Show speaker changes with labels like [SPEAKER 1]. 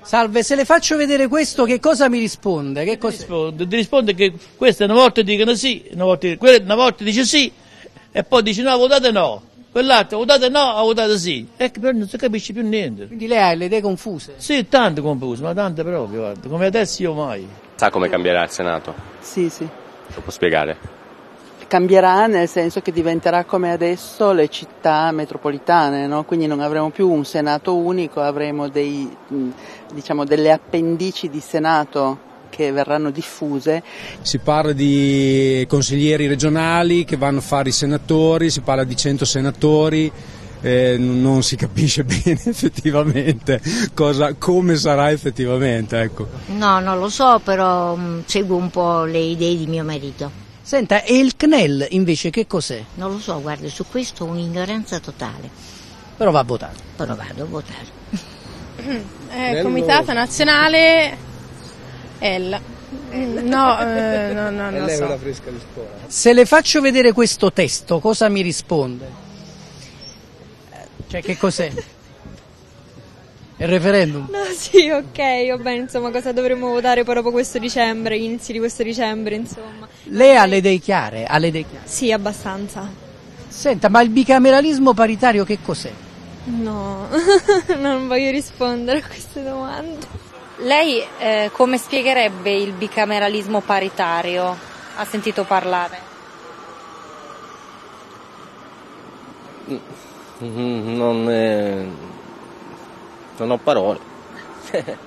[SPEAKER 1] Salve, se le faccio vedere questo, che cosa mi risponde? Che cos'è?
[SPEAKER 2] Ti risponde che queste una volta dicono sì, una volta dice sì, e poi dice no, votate no. Quell'altro votate no, ha votato sì. E però non si capisce più niente.
[SPEAKER 1] Quindi lei ha le idee confuse?
[SPEAKER 2] Sì, tante confuse, ma tante proprio, guarda, come adesso io mai.
[SPEAKER 3] Sa come cambierà il Senato?
[SPEAKER 4] Sì, sì.
[SPEAKER 3] Lo può spiegare?
[SPEAKER 4] Cambierà nel senso che diventerà come adesso le città metropolitane, no? Quindi non avremo più un Senato unico, avremo delle appendici di Senato che verranno diffuse.
[SPEAKER 5] Si parla di consiglieri regionali che vanno a fare i senatori, si parla di 100 senatori. Non si capisce bene effettivamente come sarà effettivamente, ecco.
[SPEAKER 6] No, non lo so, però seguo un po' le idee di mio marito.
[SPEAKER 1] Senta, e il CNEL invece che cos'è?
[SPEAKER 6] Non lo so, guarda, su questo ho un'ignoranza totale.
[SPEAKER 1] Però va a votare.
[SPEAKER 6] Però vado a votare.
[SPEAKER 7] Comitato Nazionale No, non lo so.
[SPEAKER 1] Se le faccio vedere questo testo, cosa mi risponde? Cioè, che cos'è? Il referendum?
[SPEAKER 8] No, sì, ok, va bene, insomma, cosa dovremmo votare poi dopo questo dicembre, inizi di questo dicembre, insomma.
[SPEAKER 1] Lei ha le idee chiare? Ha le idee chiare?
[SPEAKER 8] Sì, abbastanza.
[SPEAKER 1] Senta, ma il bicameralismo paritario che cos'è?
[SPEAKER 8] No, non voglio rispondere a queste domande.
[SPEAKER 9] Lei come spiegherebbe il bicameralismo paritario? Ha sentito parlare?
[SPEAKER 3] Non ho parole.